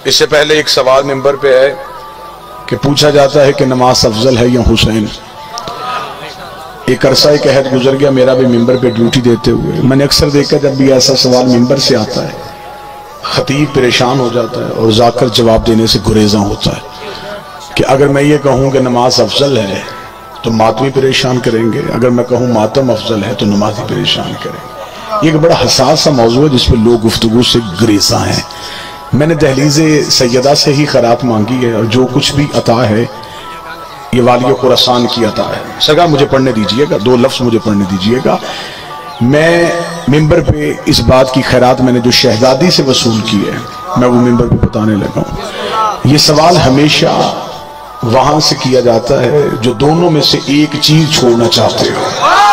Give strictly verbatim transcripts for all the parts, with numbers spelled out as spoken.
اس سے پہلے ایک سوال ممبر پہ ہے کہ پوچھا جاتا ہے کہ نماز افضل ہے یا حسین. ایک عرصہ ایک عہد گزر گیا میرا بھی ممبر پہ ڈیوٹی دیتے ہوئے. میں نے اکثر دیکھا جب بھی ایسا سوال ممبر سے آتا ہے خطیب پریشان ہو جاتا ہے اور ذاکر جواب دینے سے گریزاں ہوتا ہے کہ اگر میں یہ کہوں کہ نماز افضل ہے تو ماتمی پریشان کریں گے، اگر میں کہوں ماتم افضل ہے تو نمازی پریشان کریں گے. یہ ایک بڑا حساس سا موضوع ہے جس پہ لوگ گفتگو سے گریزاں ہیں. میں نے دہلیز سیدہ سے ہی خیرات مانگی ہے اور جو کچھ بھی عطا ہے یہ والی خراسان کی عطا ہے. سرکار مجھے پڑھنے دیجئے گا، دو لفظ مجھے پڑھنے دیجئے گا. میں ممبر پہ اس بات کی خیرات میں نے جو شہزادی سے وصول کی ہے میں وہ ممبر پہ بتانے لگا ہوں. یہ سوال ہمیشہ وہاں سے کیا جاتا ہے جو دونوں میں سے ایک چیز چھوڑنا چاہتے ہو.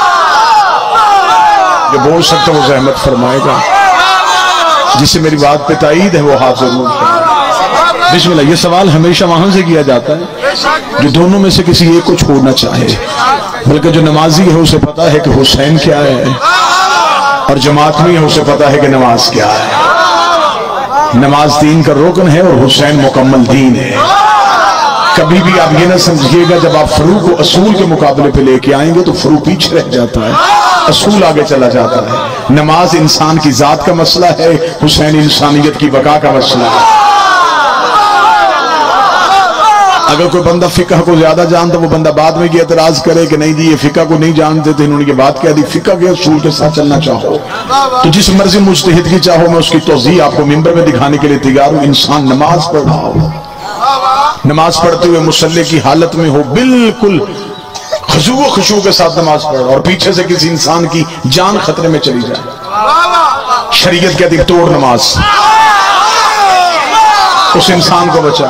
جو بول سکتا وہ زحمت فرمائے گا، جسے میری بات پہ تائید ہے وہ ہاتھ ضرور کرے. بسم اللہ. یہ سوال ہمیشہ وہاں سے کیا جاتا ہے جو دونوں میں سے کسی ایک کو چھوڑنا چاہے، بلکہ جو نمازی ہے اسے پتا ہے کہ حسین کیا ہے اور جماعت میں ہے اسے پتا ہے کہ نماز کیا ہے. نماز دین کا رکن ہے اور حسین مکمل دین ہے. کبھی بھی آپ یہ نہ سمجھیے گا جب آپ فروع کو اصول کے مقابلے پہ لے کے آئیں گے تو فروع پیچھے رہ جاتا ہے، اصول آگے چلا جاتا ہے. نماز انسان کی ذات کا مسئلہ ہے، حسین انسانیت کی بقا کا مسئلہ ہے. اگر کوئی بندہ فقہ کو زیادہ جانتا وہ بندہ بعد میں یہ اعتراض کرے کہ نہیں جی یہ فقہ کو نہیں جانتے تھے، انہوں نے یہ بات کہہ دی. فقہ کے اصول کے ساتھ چلنا چاہو تو جس مرضی مجتہد کی چاہو میں اس کی توضیح آپ کو ممبر میں دکھانے کے لیے تیار ہوں. انسان نماز پڑھ رہا ہو، نماز پڑھتے ہوئے مصلی کی حالت میں ہو، بالکل خضوع و خشوع کے ساتھ نماز پڑھ اور پیچھے سے کسی انسان کی جان خطرے میں چلی جائے، شریعت کہتی ہے توڑ نماز، اس انسان کو بچا.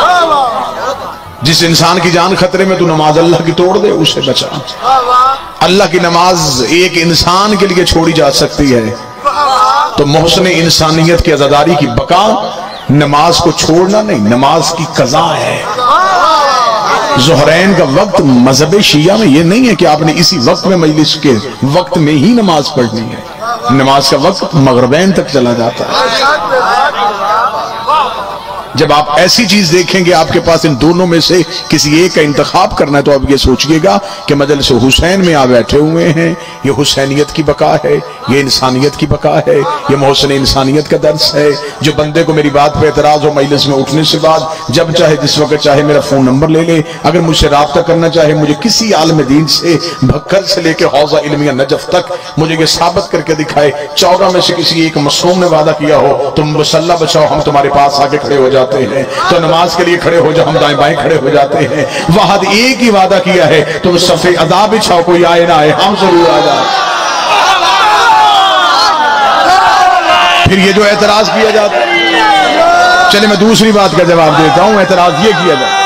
جس انسان کی جان خطرے میں تو نماز اللہ کی توڑ دے اسے بچا. اللہ کی نماز ایک انسان کے لیے چھوڑی جا سکتی ہے تو محسن انسانیت کی عزاداری کی بقا نماز کو چھوڑنا نہیں، نماز کی قضا ہے. ظہرین کا وقت مذہب شیعہ میں یہ نہیں ہے کہ آپ نے اسی وقت میں مجلس کے وقت میں ہی نماز پڑھنی ہے. نماز کا وقت مغربین تک چلا جاتا ہے. جب آپ ایسی چیز دیکھیں گے آپ کے پاس ان دونوں میں سے کسی ایک کا انتخاب کرنا ہے تو آپ یہ سوچئے گا کہ مجلس حسین میں آپ بیٹھے ہوئے ہیں، یہ حسینیت کی بقا ہے، یہ انسانیت کی بقا ہے، یہ محسن انسانیت کا درس ہے. جو بندے کو میری بات پہ اعتراض ہو مجلس میں اٹھنے سے بعد جب چاہے جس وقت چاہے میرا فون نمبر لے لے، اگر مجھ سے رابطہ کرنا چاہے مجھے کسی عالم دین سے بھکر سے لے کے حوضہ علمیہ نجف تک مجھے یہ ثابت کر کے دکھائے چودہ میں سے کسی ایک معصوم نے وعدہ کیا ہو تم مسلح بچاؤ ہم تمہارے پاس آ کے کھڑے ہو جاتے ہیں تو نماز کے لیے کھڑے ہو جاؤ ہم دائیں بائیں کھڑے ہو جاتے ہیں. وحد ایک ہی وعدہ کیا ہے تم صف ادا بچھاؤ کوئی آئے نہ آئے ہم ضرور آ جائیں. پھر یہ جو اعتراض کیا جاتا ہے، چلے میں دوسری بات کا جواب دیتا ہوں. اعتراض یہ کیا جاتا ہے،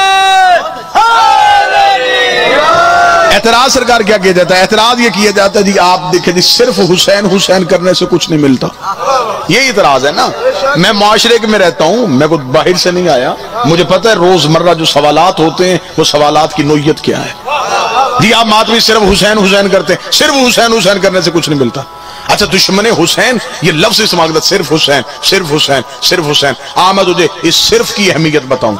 اعتراض سرکار کیا کیا جاتا ہے؟ اعتراض یہ کیا جاتا ہے جی آپ دیکھیں جی صرف حسین حسین کرنے سے کچھ نہیں ملتا. یہ اعتراض ہے نا. میں معاشرے میں رہتا ہوں، میں کوئی باہر سے نہیں آیا، مجھے پتہ ہے روزمرہ جو سوالات ہوتے ہیں وہ سوالات کی نوعیت کیا ہے. جی آپ ماتمی صرف حسین حسین کرتے ہیں، صرف حسین حسین کرنے سے کچھ نہیں ملتا. اچھا دشمن حسین یہ لفظ استعمال کرتا صرف حسین صرف حسین صرف حسین. آ میں تجھے اس صرف کی اہمیت بتاؤں.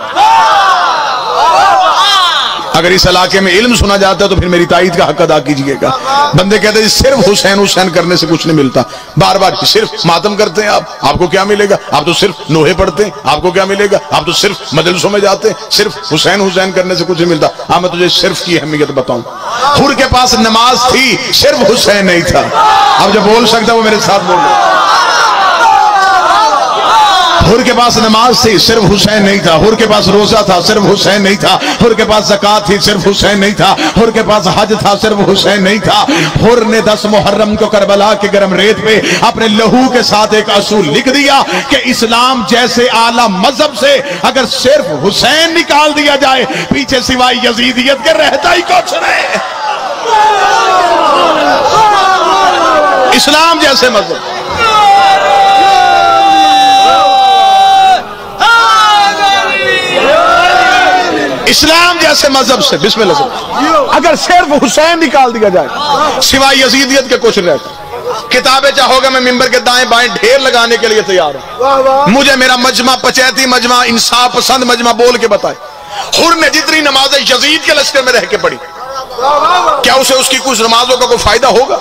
اگر اس علاقے میں علم سنا جاتا ہے تو پھر میری تائید کا حق ادا کیجئے گا. بندے کہتے ہیں صرف حسین حسین کرنے سے کچھ نہیں ملتا، بار بار صرف ماتم کرتے ہیں آپ آپ کو کیا ملے گا؟ آپ تو صرف نوحے پڑھتے ہیں آپ کو کیا ملے گا؟ آپ تو صرف مجلسوں میں جاتے ہیں، صرف حسین حسین کرنے سے کچھ نہیں ملتا. ہاں میں تجھے صرف کی اہمیت بتاؤں. حر کے پاس نماز تھی صرف حسین نہیں تھا. اب جو بول سکتا وہ میرے ساتھ بول رہے. حر کے پاس نماز تھی صرف حسین نہیں تھا. حر کے پاس روزہ تھا صرف حسین نہیں تھا. حر کے پاس زکات تھی صرف حسین نہیں تھا. حر کے پاس حج تھا صرف حسین نہیں تھا. حر نے دس محرم کو کربلا کے گرم ریت پہ اپنے لہو کے ساتھ ایک اصول لکھ دیا کہ اسلام جیسے اعلیٰ مذہب سے اگر صرف حسین نکال دیا جائے پیچھے سوائے یزیدیت کے رہتا ہی کچھ نہیں. اسلام جیسے مذہب اسلام جیسے مذہب سے بسم اللہ سے اگر صرف حسین نکال دیا جائے سوائے یزیدیت کے کچھ رہتا کتابیں چاہو گے میں ممبر کے دائیں بائیں ڈھیر لگانے کے لیے تیار ہوں. مجھے میرا مجمع پچیتی مجمع انصاف پسند مجمع بول کے بتائے حر نے جتنی نمازیں یزید کے لشکر میں رہ کے پڑھی کیا اسے اس کی کچھ نمازوں کا کوئی فائدہ ہوگا؟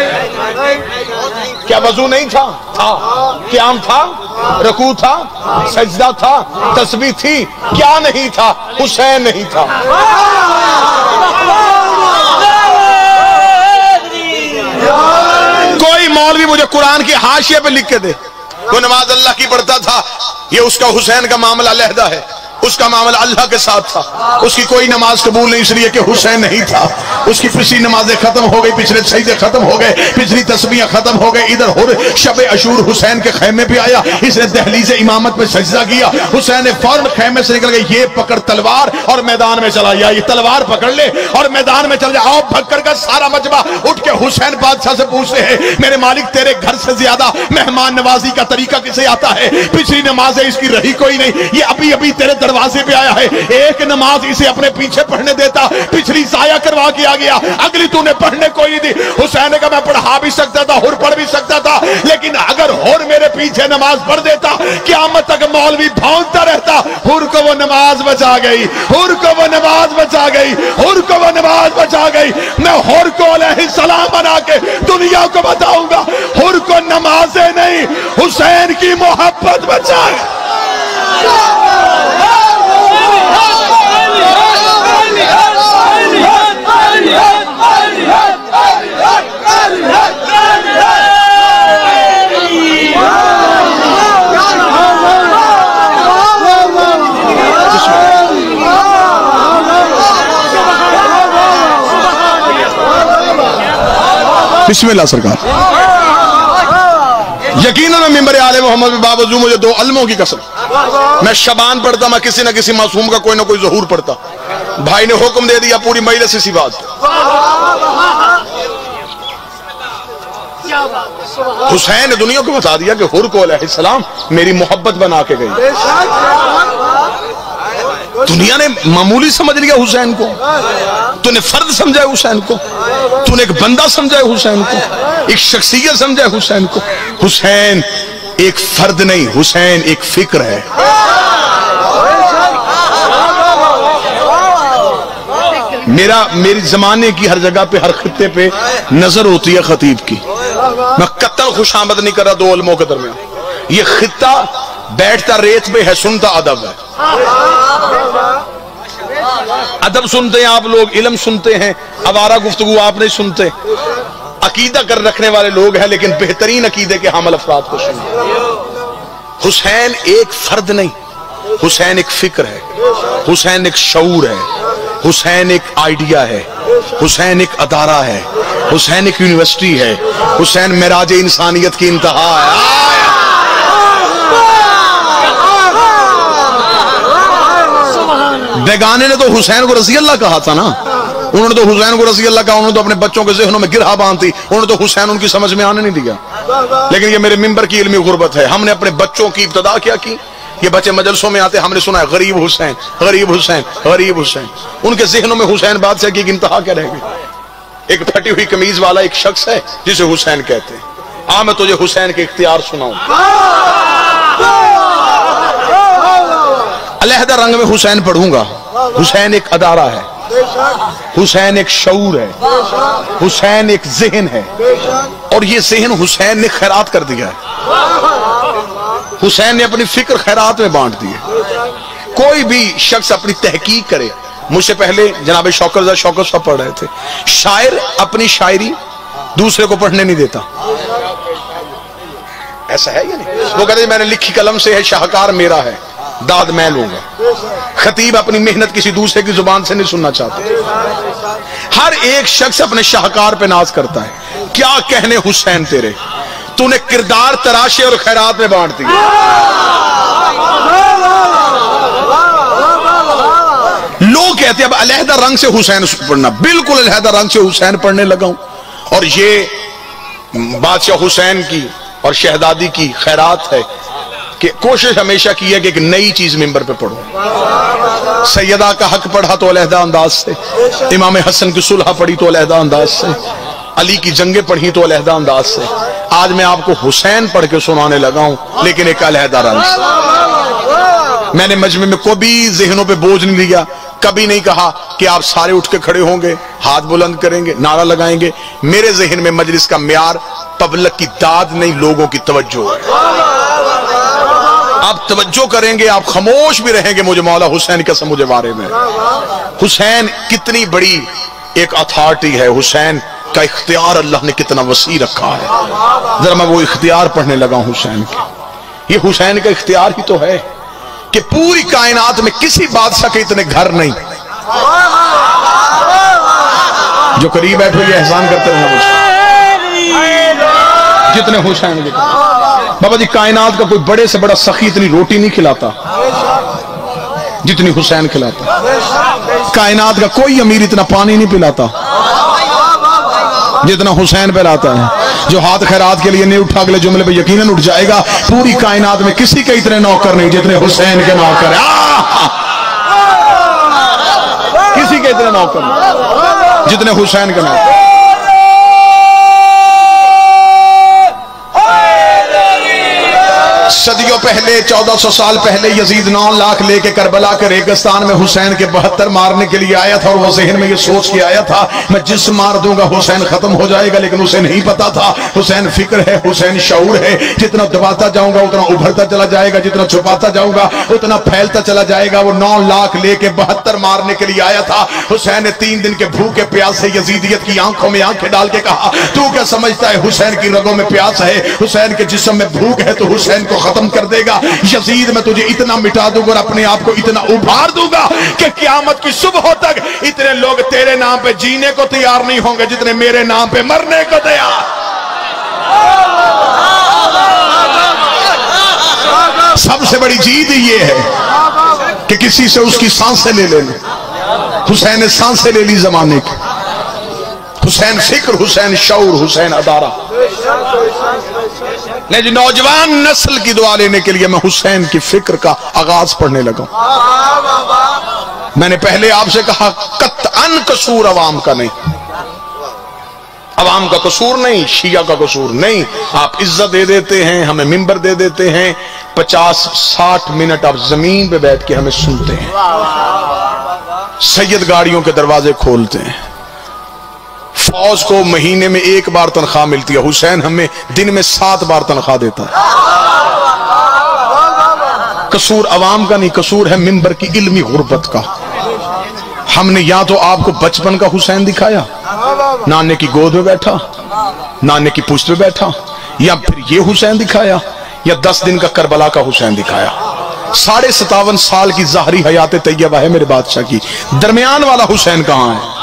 کیا وضو نہیں تھا؟ تھا. قیام تھا؟ رکوع تھا؟ سجدہ تھا؟ تسبیح تھی؟ کیا نہیں تھا؟ حسین نہیں تھا. کوئی مولوی مجھے قرآن کی حاشیے پہ لکھ کے دے وہ نماز اللہ کی پڑھتا تھا یہ اس کا حسین کا معاملہ علیحدہ ہے اس کا معاملہ اللہ کے ساتھ تھا اس کی کوئی نماز قبول نہیں اس لیے کہ حسین نہیں تھا اس کی پچھلی نمازیں ختم ہو گئی پچھلے سجدے ختم ہو گئے پچھلی تسبیحیں ختم ہو گئے ادھر ہر شب عاشور حسین کے خیمے پہ آیا اس نے دہلیز امامت میں سجدہ کیا حسین نے فوراً خیمے سے نکل گئے یہ پکڑ تلوار اور میدان میں چلا یا یہ تلوار پکڑ لے اور میدان میں چل جائے آؤ بھگ کر کا سارا مجمع اٹھ کے حسین بادشاہ سے پوچھتے ہیں میرے مالک تیرے گھر سے زیادہ مہمان نوازی کا طریقہ کسے آتا ہے پچھلی نمازیں اس کی رہی کوئی نہیں یہ ابھی ابھی تیرے دروازے پہ آیا ہے ایک نماز اسے اپنے پیچھے پڑھنے دیتا پچھلی ضائع کروا کے آ گیا اگلی تو نے پڑھنے کوئی نہیں دی حسین نے کہا میں پڑھا بھی سکتا تھا ہر پڑھ بھی سکتا تھا لیکن اگر ہر میرے پیچھے نماز پڑھ دیتا قیامت تک مولوی بھونکتا رہتا ہر کو وہ نماز بچا گئی ہر کو وہ نماز بچا گئی ہر کو وہ نماز بچا گئی میں ہر کو علیہ السلام بنا کے دنیا کو بتاؤں گا ہر کو نمازیں نہیں حسین کی محبت بچا بسم اللہ سرکار یقیناً میں ممبر آل محمد میں باوجود مجھے دو علموں کی قسم میں شبان پڑھتا میں کسی نہ کسی معصوم کا کوئی نہ کوئی ظہور پڑھتا بھائی نے حکم دے دیا پوری مجلس اسی بات حسین نے دنیا کو بتا دیا کہ حر کو علیہ السلام میری محبت بنا کے گئی دنیا نے معمولی سمجھ لیا حسین کو تو نے فرد سمجھا حسین کو تو نے ایک بندہ سمجھا حسین کو ایک شخصیت سمجھا حسین کو حسین ایک فرد نہیں حسین ایک فکر ہے میرا میری زمانے کی ہر جگہ پہ ہر خطے پہ نظر ہوتی ہے خطیب کی میں قطع خوش آمد نہیں کر رہا دو علموں کے درمیان یہ خطہ بیٹھتا ریت پہ ہے سنتا ادب ہے ادب سنتے ہیں آپ لوگ علم سنتے ہیں آوارہ گفتگو آپ نہیں سنتے عقیدہ کر رکھنے والے لوگ ہیں لیکن بہترین عقیدے کے حامل افراد کو سنتے حسین ایک فرد نہیں حسین ایک فکر ہے حسین ایک شعور ہے حسین ایک آئیڈیا ہے حسین ایک ادارہ ہے حسین ایک یونیورسٹی ہے حسین معراج انسانیت کی انتہا ہے بیگانے نے تو حسین کو رضی اللہ کہا تھا نا انہوں نے تو حسین کو رضی اللہ کہا انہوں نے تو اپنے بچوں کے ذہنوں میں گرہا باندھی انہوں نے تو حسین ان کی سمجھ میں آنے نہیں دیا لیکن یہ میرے ممبر کی علمی غربت ہے ہم نے اپنے بچوں کی ابتدا کیا کی یہ بچے مجلسوں میں آتے ہم نے سنا ہے غریب حسین غریب حسین غریب حسین ان کے ذہنوں میں حسین بادشاہ کی ایک انتہا کیا رہ گئی ایک پھٹی ہوئی قمیض والا ایک شخص ہے جسے حسین کہتے ہیں آ میں تجھے حسین کے اختیار سناؤں علیحدہ رنگ میں حسین پڑھوں گا حسین ایک ادارہ ہے حسین ایک شعور ہے حسین ایک ذہن ہے اور یہ ذہن حسین نے خیرات کر دیا ہے حسین نے اپنی فکر خیرات میں بانٹ دی ہے کوئی بھی شخص اپنی تحقیق کرے مجھ سے پہلے جناب شوکت رضا شوکت صاحب پڑھ رہے تھے شاعر اپنی شاعری دوسرے کو پڑھنے نہیں دیتا ایسا ہے یا نہیں وہ کہتے ہیں میں نے لکھی قلم سے ہے شاہکار میرا ہے داد میں لوں گا خطیب اپنی محنت کسی دوسرے کی زبان سے نہیں سننا چاہتا ہر ایک شخص اپنے شاہکار پہ ناز کرتا ہے کیا کہنے حسین تیرے تو نے کردار تراشے اور خیرات میں بانٹ دی لوگ کہتے ہیں اب علیحدہ رنگ سے حسین پڑھنا بالکل علیحدہ رنگ سے حسین پڑھنے لگا ہوں اور یہ بادشاہ حسین کی اور شہزادی کی خیرات ہے کہ کوشش ہمیشہ کی ہے کہ ایک نئی چیز ممبر پہ پڑھو سیدہ کا حق پڑھا تو علیحدہ انداز سے امام حسن کی صلح پڑھی تو علیحدہ انداز سے علی کی جنگیں پڑھی تو علیحدہ انداز سے آج میں آپ کو حسین پڑھ کے سنانے لگا ہوں، لیکن ایک علیحدہ رنگ سے۔ میں نے مجمع میں کبھی ذہنوں پہ بوجھ نہیں لیا، کبھی نہیں کہا کہ آپ سارے اٹھ کے کھڑے ہوں گے، ہاتھ بلند کریں گے، نعرہ لگائیں گے۔ میرے ذہن میں مجلس کا معیار پبلک کی داد نہیں، لوگوں کی توجہ ہے۔ آپ توجہ کریں گے، آپ خاموش بھی رہیں گے، مجھے مولا حسین قسم مجھے بارے میں۔ حسین کتنی بڑی ایک اتھارٹی ہے، حسین کا اختیار اللہ نے کتنا وسیع رکھا ہے۔ ذرا میں وہ اختیار پڑھنے لگا ہوں حسین کے۔ یہ حسین کا اختیار ہی تو ہے کہ پوری کائنات میں کسی بادشاہ کے اتنے گھر نہیں۔ جو قریب بیٹھو یہ احسان کرتے ہیں مجھ جتنے حسین کے۔ بابا جی کائنات کا کوئی بڑے سے بڑا سخی اتنی روٹی نہیں کھلاتا جتنی حسین کھلاتا۔ کائنات کا کوئی امیر اتنا پانی نہیں پلاتا جتنا حسین پلاتا ہے۔ جو ہاتھ خیرات کے لیے نہیں اٹھا اگلے جملے پہ یقیناً اٹھ جائے گا، پوری کائنات میں کسی کے اتنے نوکر نہیں جتنے حسین کے نوکر ہیں۔ کسی کے اتنے نوکر نہیں جتنے حسین کے نوکر۔ صدیوں پہلے، چودہ سو سال پہلے یزید نو لاکھ لے کے کربلا کے ریگستان میں حسین کے بہتر مارنے کے لیے آیا تھا، اور وہ ذہن میں یہ سوچ کے آیا تھا میں جس مار دوں گا حسین ختم ہو جائے گا، لیکن اسے نہیں پتا تھا حسین فکر ہے، حسین شعور ہے۔ جتنا دباتا جاؤں گا اتنا ابھرتا چلا جائے گا، جتنا چھپاتا جاؤں گا اتنا پھیلتا چلا جائے گا۔ وہ نو لاکھ لے کے بہتر مارنے کے لیے آیا تھا۔ حسین نے تین دن کے بھوکے پیاس سے یزیدیت کی آنکھوں میں آنکھیں ڈال کے کہا تو کیا سمجھتا ہے حسین کی رگوں میں پیاس ہے، حسین کے جسم میں بھوک ہے تو حسین کو ختم کر دے گا۔ یزید میں تجھے اتنا مٹا دوں گا اور اپنے آپ کو اتنا ابھار دوں گا کہ قیامت کی صبح تک اتنے لوگ تیرے نام پہ جینے کو تیار نہیں ہوں گے جتنے میرے نام پہ مرنے کو تیار۔ سب سے بڑی جیت یہ ہے کہ کسی سے اس کی سانسیں لے لینا۔ حسین نے سانسیں لے لی زمانے کی۔ حسین فکر، حسین شعور، حسین ادارہ۔ نہیں جی، نوجوان نسل کی دعا لینے کے لیے میں حسین کی فکر کا آغاز پڑھنے لگا۔ میں نے پہلے آپ سے کہا قطعاً قصور عوام کا نہیں، عوام کا قصور نہیں، شیعہ کا قصور نہیں۔ آپ عزت دے دیتے ہیں، ہمیں منبر دے دیتے ہیں، پچاس ساٹھ منٹ آپ زمین پہ بیٹھ کے ہمیں سنتے ہیں، سید گاڑیوں کے دروازے کھولتے ہیں، فوج کو مہینے میں ایک بار تنخواہ ملتی ہے، حسین ہمیں دن میں سات بار تنخواہ دیتا ہے۔ قصور عوام کا نہیں، قصور ہے منبر کی علمی غربت کا۔ ہم نے یا تو آپ کو بچپن کا حسین دکھایا، نانے کی گود میں بیٹھا، نانے کی پشت پہ بیٹھا، یا پھر یہ حسین دکھایا، یا دس دن کا کربلا کا حسین دکھایا۔ ساڑھے ستاون سال کی ظاہری حیات طیبہ ہے میرے بادشاہ کی، درمیان والا حسین کہاں ہے؟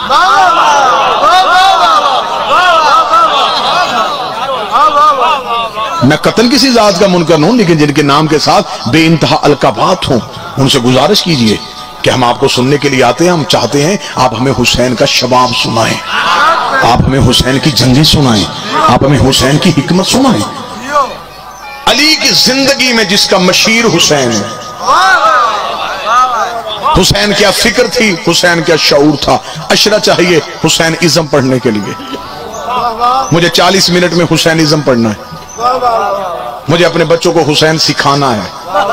میں قتل کسی ذات کا منکر ہوں، لیکن جن کے نام کے ساتھ بے انتہا القابات ہوں ان سے گزارش کیجئے کہ ہم آپ کو سننے کے لیے آتے ہیں، ہم چاہتے ہیں آپ ہمیں حسین کا شباب سنائیں، آپ ہمیں حسین کی جنگیں سنائیں، آپ ہمیں حسین کی حکمت سنائیں۔ علی کی زندگی میں جس کا مشیر حسین ہے، حسین کیا فکر تھی، حسین کیا شعور تھا۔ اشرا چاہیے حسین ازم پڑھنے کے لیے، مجھے چالیس منٹ میں حسین ازم پڑھنا ہے، مجھے اپنے بچوں کو حسین سکھانا ہے،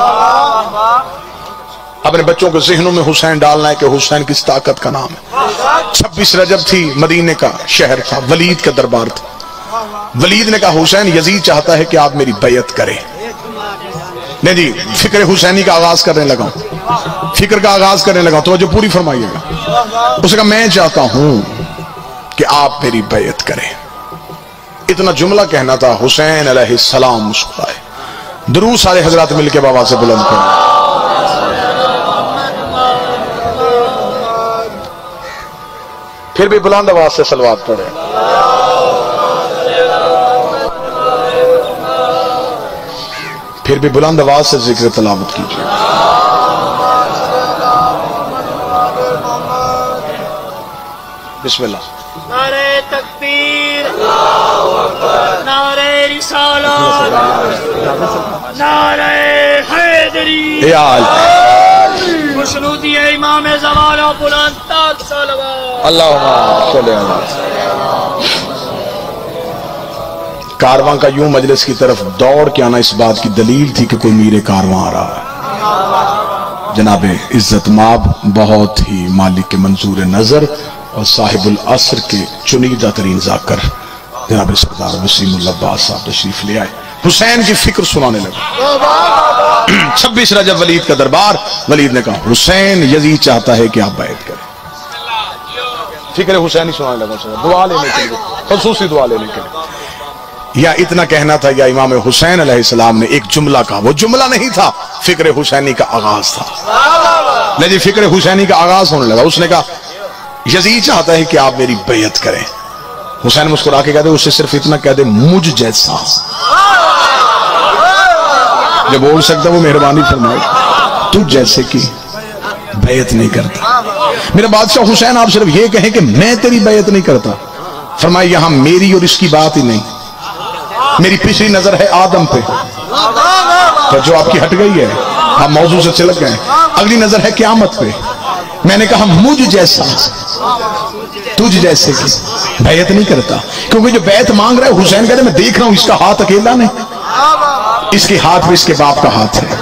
اپنے بچوں کے ذہنوں میں حسین ڈالنا ہے کہ حسین کس طاقت کا نام ہے۔ چھبیس رجب تھی، مدینے کا شہر تھا، ولید کا دربار تھا۔ ولید نے کہا حسین یزید چاہتا ہے کہ آپ میری بیعت کریں۔ نہیں جی، فکر حسینی کا آغاز کرنے لگا ہوں، فکر کا آغاز کرنے لگا ہوں، توجہ پوری فرمائیے گا۔ اس نے کہا میں چاہتا ہوں کہ آپ میری بیعت کریں۔ اتنا جملہ کہنا تھا، حسین علیہ السلام مسکرائے۔ درود سارے حضرات مل کے بابا سے بلند کریں۔ پھر بھی بلند آواز سے صلوات پڑھیں۔ پھر بھی بلند آواز سے ذکر تلاوت کیجیے۔ بسم اللہ۔ نعرہ تکبیر، نعرہ رسالت، نعرہ حیدری، اے آل خوشنودی امام زمانہ بلند تاج صلوات۔ اللہم صلی اللہ علیہ وسلم۔ कारवां का यूं मजलिस की तरफ दौड़ के आना इस बात की दलील थी कि कोई मीरे कारवां आ रहा है। जनाब इज्जत माब बहुत ही मालिक के मंजूर नजर और साहिबुल असर के चुनीदा तरीन जाकर जनाब सरदार वसीमुल अब्बास साहब तशरीफ ले आए, हुसैन की फिक्र सुनाने लगे। छब्बीस रजब वलीद का दरबार, वलीद ने कहा हुसैन यजीद चाहता है कि आप बैत करें। फिक्र हुसैन ही सुनाने लगा, दुआ लेने के लिए, खसूसी दुआ लेने के लिए। या इतना कहना था या इमाम हुसैन अलैहिस्सलाम ने एक जुमला कहा, वो जुमला नहीं था, फिक्र हुसैनी का आगाज था। नहीं, फिक्र हुसैनी का आगाज होने लगा। उसने कहा यजीद चाहता है कि आप मेरी बैत करें। हुसैन मुस्कुरा के कहते उससे सिर्फ इतना कह दे मुझ जैसा। जो बोल सकता वो मेहरबानी फरमाए, तू जैसे की बैत नहीं करता। मेरा बादशाह हुसैन आप सिर्फ ये कहें कि मैं तेरी बैत नहीं करता। फरमाए यहां मेरी और इसकी बात ही नहीं, मेरी पिछली नजर है आदम पे, तो जो आपकी हट गई है, आप मौजू से चिलक गए। अगली नजर है क़यामत पे। मैंने कहा मुझ जैसा, तुझ जैसे की बैत नहीं करता। क्योंकि जो बैत मांग रहा है, हुसैन कहते मैं देख रहा हूं इसका हाथ अकेला नहीं, इसके हाथ में इसके बाप का हाथ है,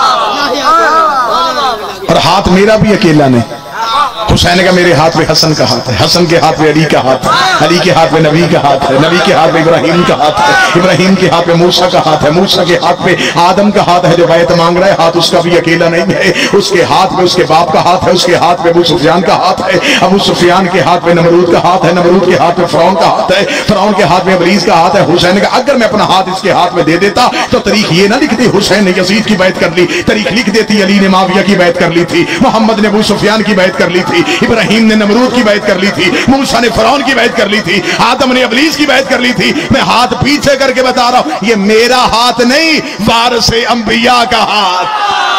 और हाथ मेरा भी अकेला नहीं। हुसैन का मेरे हाथ में हसन का हाथ है, हसन के हाथ में अली का हाथ है, अली के हाथ में नबी का हाथ है, नबी के हाथ में इब्राहिम का हाथ है, इब्राहिम के हाथ में मूसा का हाथ है, मूसा के हाथ में आदम का हाथ है। जो बैत मांग रहा है, हाथ उसका भी अकेला नहीं है, उसके हाथ में उसके बाप का हाथ है, उसके हाथ में अबू सुफियान का हाथ है, अबू सुफियान के हाथ में नमरूद का हाथ है, नमरूद के हाथ में फिरौन का हाथ है, फिरौन के हाथ में इब्लीस का हाथ है। हुसैन का अगर मैं अपना हाथ इसके हाथ में दे देता तो तारीख ये ना लिखती हुसैन ने यजीद की बैत कर ली, तारीख लिख देती अली ने माविया की बैत कर ली थी, मोहम्मद ने अबू सुफियान की बैत कर ली थी, इब्राहिम ने नमरूद की बैत कर ली थी, मूसा ने फिरौन की बैत कर ली थी, आदम ने इब्लीस की बैत कर ली थी। मैं हाथ पीछे करके बता रहा हूं, ये मेरा हाथ नहीं, वारिसे अंबिया का हाथ।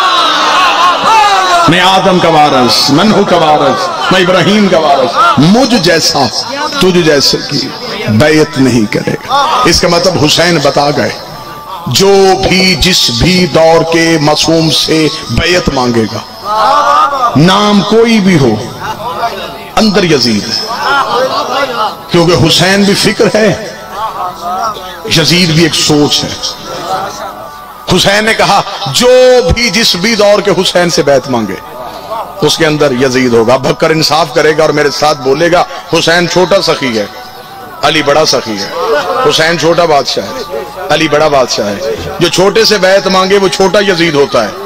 मैं आदम का वारिस, मैं नूह का वारिस, मैं इब्राहिम का वारिस। मुझ जैसा तुझ जैसे की बैत नहीं करेगा। इसका मतलब हुसैन बता गए, जो भी जिस भी दौर के मासूम से बैत मांगेगा, नाम कोई भी हो, अंदर यजीद है। क्योंकि हुसैन भी फिक्र है, यजीद भी एक सोच है। हुसैन ने कहा जो भी जिस भी दौर के हुसैन से बैत मांगे, उसके अंदर यजीद होगा। बकर इंसाफ करेगा और मेरे साथ बोलेगा हुसैन छोटा सखी है, अली बड़ा सखी है। हुसैन छोटा बादशाह है, अली बड़ा बादशाह है। जो छोटे से बैत मांगे वो छोटा यजीद होता है,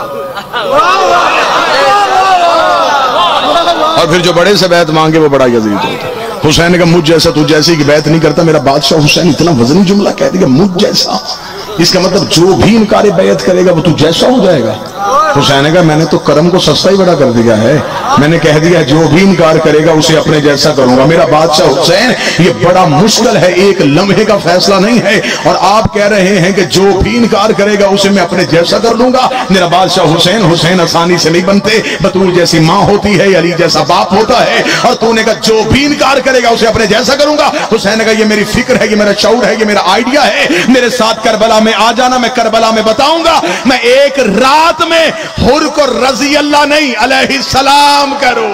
और फिर जो बड़े से बैत मांगे वो बड़ा यजीद होता है। हुसैन का मुझ जैसा तू जैसी की बैत नहीं करता। मेरा बादशाह हुसैन इतना वजनी जुमला कह दिया, मुझ जैसा। इसका मतलब जो भी इनकार बैत करेगा वो तू जैसा हो जाएगा। हुसैन ने कहा मैंने तो करम को सस्ता ही बड़ा कर दिया है, मैंने कह दिया जो भी इनकार करेगा उसे अपने जैसा करूंगा। मेरा बादशाह हुसैन ये बड़ा मुश्किल है, एक लम्हे का फैसला नहीं है, और आप कह रहे हैं कि जो भी इनकार करेगा उसे मैं अपने जैसा कर लूंगा। मेरा बादशाह हुसैन, हुसैन आसानी से नहीं बनते। बतूल जैसी माँ होती है, अली जैसा बाप होता है, और तूने कहा जो भी इनकार करेगा उसे अपने जैसा करूंगा। हुसैन ने कहा ये मेरी फिक्र है, ये मेरा शऊर है, ये मेरा आइडिया है, मेरे साथ करबला में आ जाना, मैं करबला में बताऊंगा। मैं एक रात में हुर को रजी अल्लाह नहीं अलैहि सलाम करूं।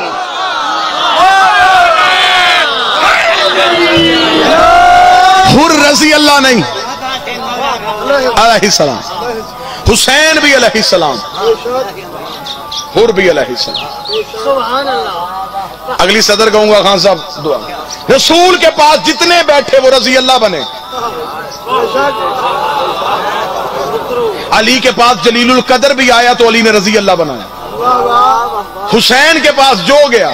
हुर रजी अल्लाह नहीं अलैहि सलाम, हुसैन भी अलैहि सलाम, हुर भी अलैहि सलाम। अगली सदर कहूंगा खान साहब दुआ। रसूल के पास जितने बैठे वो रजी अल्लाह बने। अली के पास जलीलुल कदर भी आया तो अली ने रजी अल्लाह बनाया। हुसैन के पास जो गया,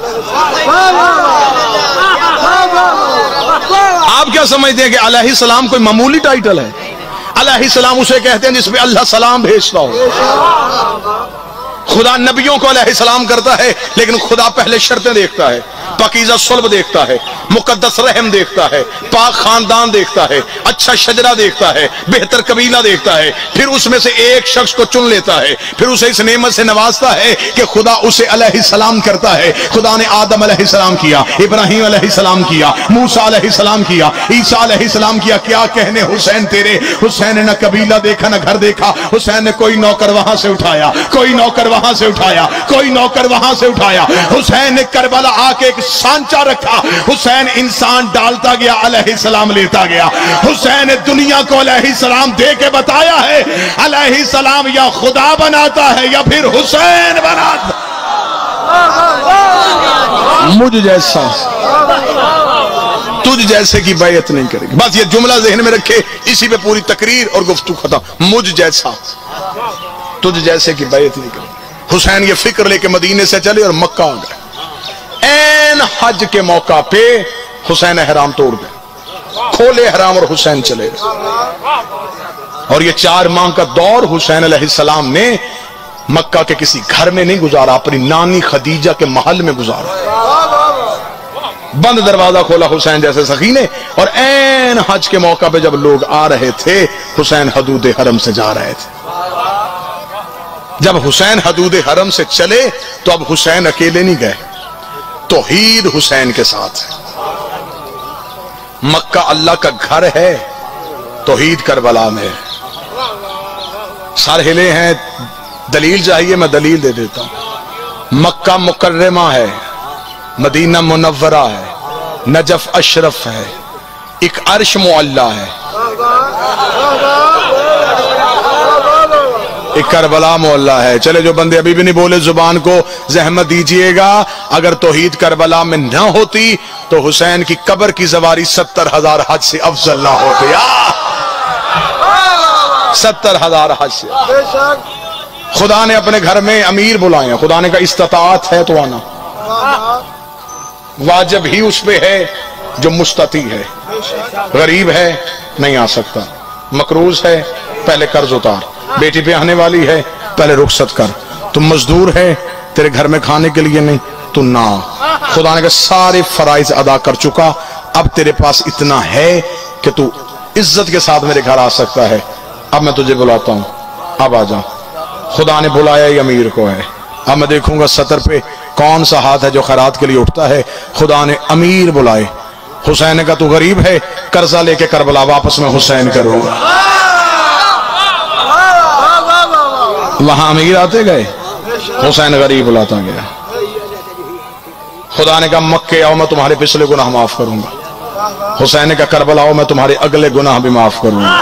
आप क्या समझते हैं कि अलैहि सलाम कोई मामूली टाइटल है? अलैहि सलाम उसे कहते हैं जिसमें अल्लाह सलाम भेजता हो। खुदा नबियों को अलैहि सलाम करता है, लेकिन खुदा पहले शर्तें देखता है, पाकीज़ा सुल्ब देखता है, मुकद्दस रहम देखता है, पाक खानदान देखता है, अच्छा शजरा देखता है, बेहतर कबीला देखता है, फिर उसमें से एक शख्स को चुन लेता है, फिर उसे इस नेमत से नवाजता है कि खुदा उसे अलैहि सलाम करता है। खुदा ने आदम अलैहि सलाम किया, इब्राहिम अलैहि सलाम किया, मूसा अलैहि सलाम किया, ईसा अलैहि सलाम किया। क्या कहने हुसैन तेरे। हुसैन ने न कबीला देखा न घर देखा। हुसैन ने कोई नौकर वहां से उठाया, कोई नौकर वहां से उठाया, कोई नौकर वहां से उठाया। हुसैन ने करबला आके एक सांचा रखा। हुसैन हुसैन इंसान डालता गया, अलैहिस्सलाम लेता गया। हुसैन ने दुनिया को अलैहिस्सलाम दे के बताया है, अलैहिस्सलाम या खुदा बनाता है या फिर हुसैन बनाता। मुझ जैसा तुझ जैसे की बैयत नहीं करेगी। बस ये जुमला ज़हन में रखे, इसी पे पूरी तकरीर और गुफ्तगू खत्म। मुझ जैसा तुझ जैसे की बैयत नहीं करेगी। हुसैन ये फिक्र लेके मदीने से चले और मक्का आ गए। ऐन हज के मौका पे हुसैन हराम तोड़ गए, खोले हराम और हुसैन चले गए। और ये चार माह का दौर हुसैन अलैहिस्सलाम ने मक्का के किसी घर में नहीं गुजारा, अपनी नानी खदीजा के महल में गुजारा। बंद दरवाजा खोला हुसैन जैसे सखी ने। और ऐन हज के मौका पे जब लोग आ रहे थे, हुसैन हदूद हरम से जा रहे थे। जब हुसैन हदूद हरम से चले तो अब हुसैन अकेले नहीं गए, तौहीद हुसैन के साथ है। मक्का अल्लाह का घर है, तौहीद करबला में है। सर हिले हैं, दलील चाहिए मैं दलील दे देता हूं। मक्का मुकर्रमा है, मदीना मुनव्वरा है, नजफ अशरफ है, एक अर्श मुअल्ला है, एक करबला मुअल्ला है। चले जो बंदे अभी भी नहीं बोले जुबान को जहमत दीजिएगा। अगर तौहीद करबला में न होती तो हुसैन की कब्र की सवारी सत्तर हजार हज से अफजल ना होती। सत्तर हजार हज से। खुदा ने अपने घर में अमीर बुलाए, खुदा ने कहा इस्तात है तो आना। वाजिब ही उस पे है जो मुस्तती है, गरीब है नहीं आ सकता, मकरूज है पहले कर्ज उतार, बेटी पे आने वाली है पहले रुखसत कर, तुम मजदूर है तेरे घर में खाने के लिए नहीं तू ना। खुदा ने कहा सारे फराइज अदा कर चुका, अब तेरे पास इतना है कि तू इज्जत के साथ मेरे घर आ सकता है। अब मैं तुझे बुलाता हूं, अब आ जा। खुदा ने बुलाया ही अमीर को है। अब मैं देखूंगा सतर पे कौन सा हाथ है जो खैरात के लिए उठता है। खुदा ने अमीर बुलाए। हुसैन का तू गरीब है, कर्जा लेके करबला वापस में हुसैन करूंगा। वहां अमीर आते गए, हुसैन गरीब बुलाता गया। खुदा ने कहा मक्के आओ मैं तुम्हारे पिछले गुनाह माफ करूंगा। हुसैन ने कहा करबला आओ मैं तुम्हारे अगले गुनाह भी माफ करूंगा।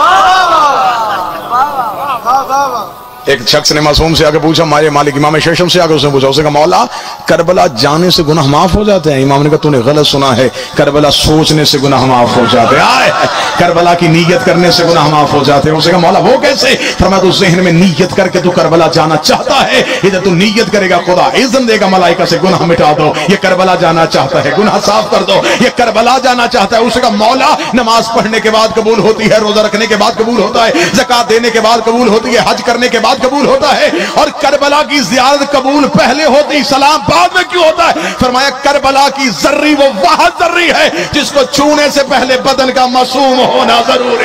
एक शख्स ने मासूम से आके पूछा, मारे मालिक इमाम शेषम से आके उसने पूछा, उसने कहा मौला करबला जाने से गुनाह माफ हो जाते हैं? इमाम ने कहा तूने गलत सुना है, करबला सोचने से गुनाह माफ हो जाते हैं, करबला की नीयत करने से गुनाह माफ हो जाते हैं। उसने कहा मौला वो कैसे? फरमाया तू ज़हन में नीयत करके तू करबला जाना चाहता है, इधर तू नीयत करेगा खुदा इज़्न देगा मलाइका से गुनाह मिटा दो, ये करबला जाना चाहता है गुनाह साफ कर दो, ये करबला जाना चाहता है। उसने कहा मौला नमाज पढ़ने के बाद कबूल होती है, रोजा रखने के बाद कबूल होता है, ज़कात देने के बाद कबूल होती है, हज करने के बाद कबूल होता है, और करबला की ज़ियारत कबूल पहले होती सलाम बाद में क्यों होता है? फरमाया करबला की जर्री वो वह जर्री है जिसको छूने से पहले बदन का मासूम होना जरूरी।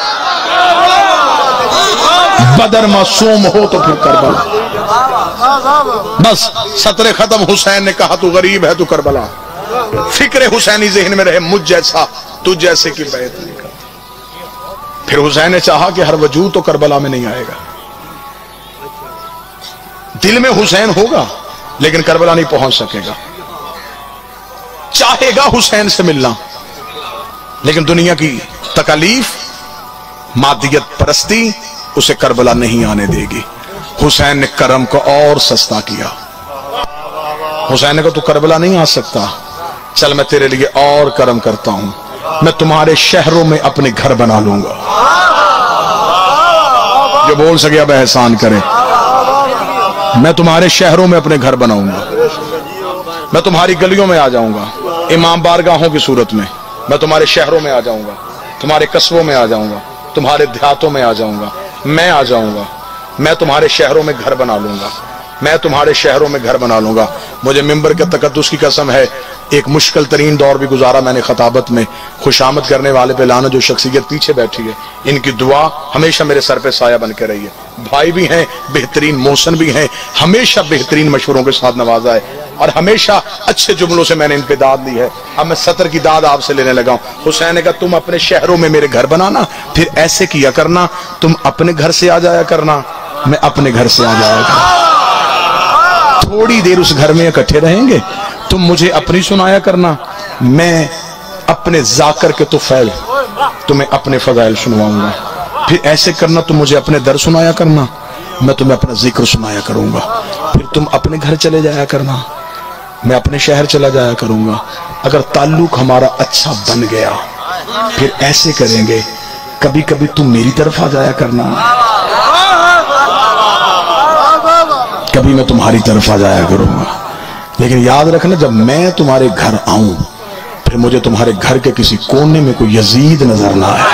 बदन मासूम हो तो फिर करबला। बस सतरे खत्म। हुसैन ने कहा तू गरीब है तू करबला। फिक्र हुसैनी ज़हन में रहे, मुझ जैसा तुझ जैसे की बैत नहीं कर। फिर हुसैन ने चाहा कि हर वजूद तो करबला में नहीं आएगा, दिल में हुसैन होगा लेकिन करबला नहीं पहुंच सकेगा। चाहेगा हुसैन से मिलना लेकिन दुनिया की तकलीफ मादियत परस्ती उसे करबला नहीं आने देगी। हुसैन ने करम को और सस्ता किया। हुसैन ने कहा तू करबला नहीं आ सकता, चल मैं तेरे लिए और करम करता हूं, मैं तुम्हारे शहरों में अपने घर बना लूंगा। जो बोल सके अब एहसान करे। मैं तुम्हारे शहरों में अपने घर बनाऊंगा, मैं तुम्हारी गलियों में आ जाऊंगा, इमाम बारगाहों की सूरत में मैं तुम्हारे शहरों में आ जाऊंगा, तुम्हारे कस्बों में आ जाऊंगा, तुम्हारे देहातों में आ जाऊंगा, मैं आ जाऊंगा, मैं तुम्हारे शहरों में घर बना लूंगा, मैं तुम्हारे शहरों में घर बना लूंगा। मुझे मिंबर के तकद्दुस की कसम है, एक मुश्किल तरीन दौर भी गुजारा मैंने खताबत में। खुशामद करने वाले पे लाना जो शख्सियत पीछे बैठी है, इनकी दुआ हमेशा मेरे सर पे साया बन के रही है। भाई भी हैं, बेहतरीन मोहसन भी हैं, हमेशा बेहतरीन मशवरों के साथ नवाजा है और हमेशा अच्छे जुमलों से मैंने इन पे दाद ली है। अब मैं सतर की दाद आपसे लेने लगा हूं। हुसैन ने कहा तुम अपने शहरों में मेरे घर बनाना, फिर ऐसे किया करना, तुम अपने घर से आ जाया करना, मैं अपने घर से आ जाया करना। थोड़ी देर उस घर में इकट्ठे रहेंगे, तुम मुझे अपनी सुनाया करना, मैं अपने जाकर के तो फैल तुम्हें अपने फजाइल सुनवाऊंगा। फिर ऐसे करना, तुम मुझे अपने दर सुनाया करना, मैं तुम्हें अपना जिक्र सुनाया करूंगा। फिर तुम अपने घर चले जाया करना, मैं अपने शहर चला जाया करूंगा। अगर ताल्लुक हमारा अच्छा बन गया फिर ऐसे करेंगे, कभी कभी तुम मेरी तरफ आ जाया करना, कभी मैं तुम्हारी तरफ आ जाया करूंगा। लेकिन याद रखना, जब मैं तुम्हारे घर आऊं फिर मुझे तुम्हारे घर के किसी कोने में कोई यजीद नजर ना आए,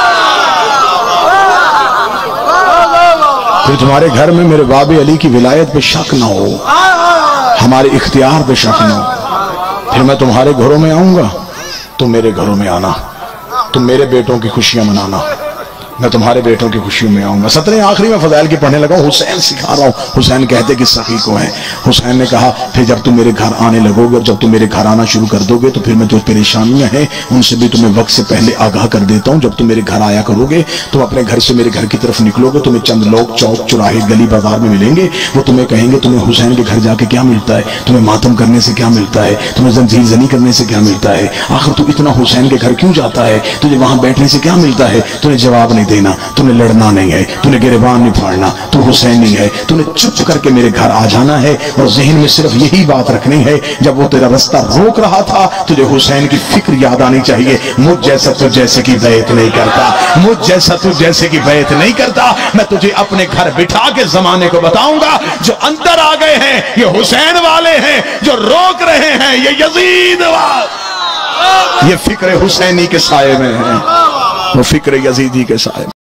फिर तुम्हारे घर में मेरे बाबे अली की विलायत पे शक ना हो, हमारे इख्तियार पे शक ना हो। फिर मैं तुम्हारे घरों में आऊंगा, तुम मेरे घरों में आना, तुम मेरे बेटों की खुशियां मनाना, मैं तुम्हारे बेटों की खुशियों में आऊंगा। सत्रह आखिरी में फजाइल की पढ़ने लगा, हुसैन सिखा रहा हूँ। हुसैन कहते कि सखी को है। हुसैन ने कहा फिर जब तुम मेरे घर आने लगोगे और जब तुम मेरे घर आना शुरू कर दोगे तो फिर मैं जो परेशानियां हैं उनसे भी तुम्हें वक्त से पहले आगाह कर देता हूँ। जब तुम मेरे घर आया करोगे, तुम अपने घर से मेरे घर की तरफ निकलोगे, तुम्हें चंद लोग चौक चौराहे गली बाजार में मिलेंगे, वो तुम्हें कहेंगे तुम्हें हुसैन के घर जाके क्या मिलता है, तुम्हें मातम करने से क्या मिलता है, तुम्हें जंजीर जनी करने से क्या मिलता है, आखिर तू इतना हुसैन के घर क्यों जाता है, तुझे वहां बैठने से क्या मिलता है। तुम्हें जवाब नहीं देना, तुम्हें लड़ना नहीं है, तूने गिरबान नहीं फाड़ना, तू हुसैनी है, तूने चुप करके मेरे घर आ जाना है और जहन में सिर्फ यही बात रखनी है। जब वो तेरा रास्ता रोक रहा था तुझे हुसैन की फिक्र याद आनी चाहिए, मुझ जैसा तू जैसे की बैत नहीं करता, मुझ जैसा तू जैसे की बैत नहीं करता। मैं तुझे अपने घर बिठा के जमाने को बताऊंगा, जो अंदर आ गए हैं ये हुसैन वाले हैं, जो रोक रहे हैं ये यजीद वाले। ये फिक्र हुसैनी के साए में है, वो फिक्र यजीदी के साए में।